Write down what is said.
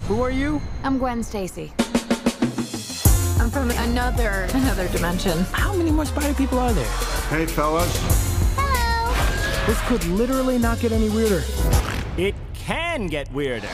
Who are you? I'm Gwen Stacy. I'm from another dimension. How many more spider people are there? Hey, fellas. Hello! This could literally not get any weirder. It can get weirder.